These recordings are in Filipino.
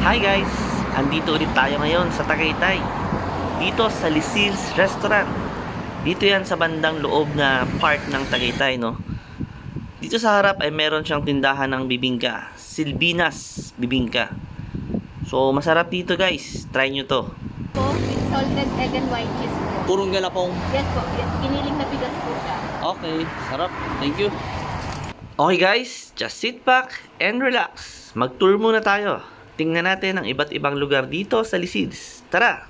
Hi guys! Andito ulit tayo ngayon sa Tagaytay. Dito sa Lucille's Restaurant. Dito yan sa bandang loob na part ng Tagaytay, no? Dito sa harap ay meron siyang tindahan ng bibingka. Silvina's Bibingka. So masarap dito guys. Try nyo to. Po, with salted egg and white cheese po. Purong galapong. Yes po, giniling na bigas po siya. Okay, sarap. Thank you. Okay guys, just sit back and relax. Mag-tour muna tayo. Tingnan natin ang iba't ibang lugar dito sa Lucille's. Tara!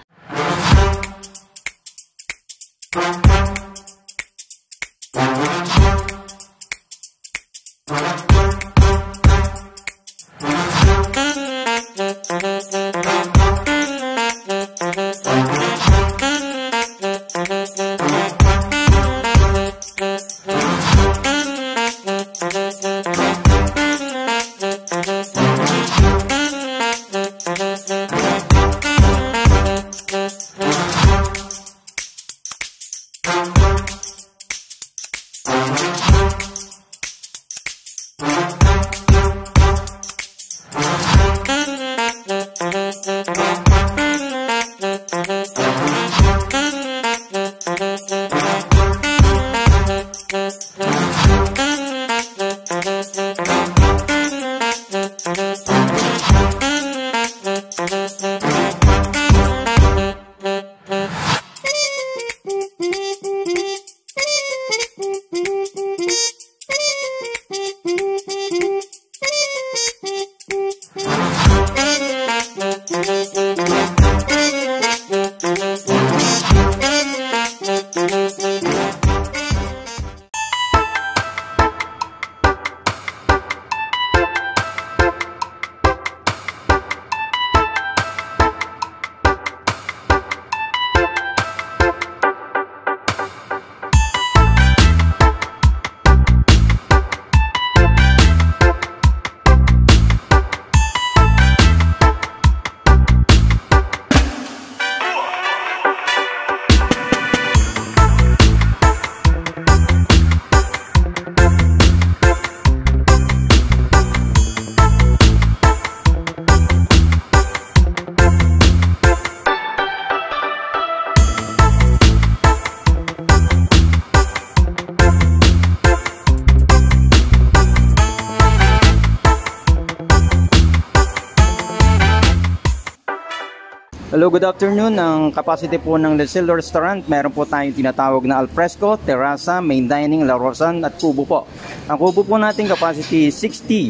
Hello, good afternoon. Ang capacity po ng Lucille's Restaurant, meron po tayong tinatawag na alfresco, terraza, main dining, larosan at kubo po. Ang kubo po natin capacity is 60.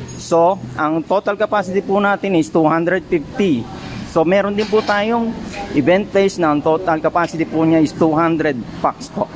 So, ang total capacity po natin is 250. So, meron din po tayong event place na ang total capacity po niya is 200 packs po.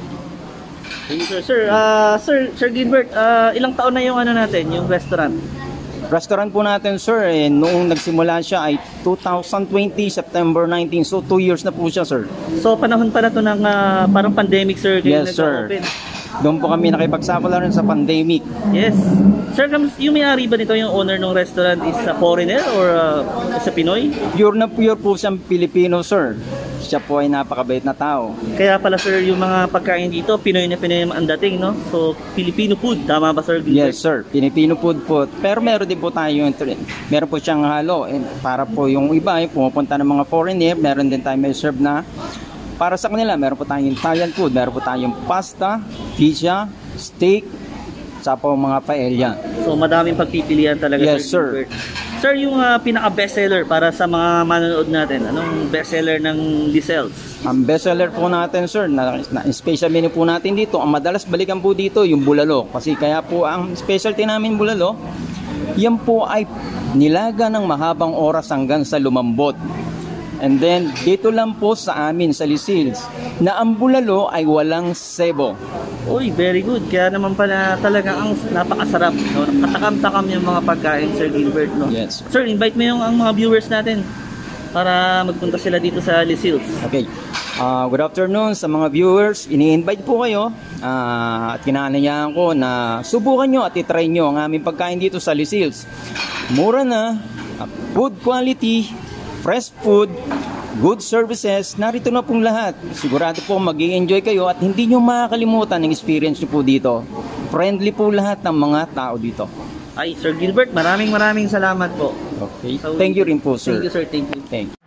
Thank you, sir. Sir Gilbert, ilang taon na yung natin, yung restaurant? Restaurant po natin, sir, noong nagsimula siya ay 2020, September 19. So, 2 years na po siya, sir. So, panahon pa na to ng parang pandemic, sir. Yes, sir. Doon po kami nakipagsapala rin sa pandemic. Yes. Sir, yung may-ari ba nito, yung owner ng restaurant is a foreigner or sa Pinoy? Pure na pure po siyang Pilipino, sir. Siya po ay napakabait na tao. Kaya pala, sir, yung mga pagkain dito, Pinoy na Pinoy ang dating, no? So, Filipino food. Tama ba, sir? Yes, sir. Filipino food po. Pero meron din po tayo meron po siyang halo. Para po yung iba, pumupunta ng mga foreigner, meron din tayo may serve na para sa kanila. Meron po tayong Italian food, meron po tayong pasta, pizza, steak, sa po mga paella. So, madaming pagpipilian talaga, yes, sir. Sir, yung pinaka-bestseller para sa mga manonood natin, anong bestseller ng Lucille's? Ang bestseller po natin, sir, na special menu po natin dito, ang madalas balikan po dito, yung bulalo. Kasi kaya po ang specialty namin bulalo, yan po ay nilaga ng mahabang oras hanggang sa lumambot. And then, dito lang po sa amin, sa Lucille's, na ang bulalo ay walang sebo. Uy, very good. Kaya naman pala talaga ang napakasarap. No? Katakam-takam yung mga pagkain, Sir Gilbert. No? Yes. Sir, invite mo yung mga viewers natin para magpunta sila dito sa Lucille's. Okay. Good afternoon sa mga viewers. Ini-invite po kayo at kinanayaan ko na subukan nyo at itry nyo ang aming pagkain dito sa Lucille's. Mura na, food quality, fresh food, good services, narito na pong lahat. Sigurado po mag-i-enjoy kayo at hindi nyo makakalimutan ang experience nyo po dito. Friendly po lahat ng mga tao dito. Ay, Sir Gilbert, maraming salamat po. Okay. Thank you rin po, sir. Thank you, sir. Thank you. Thank you.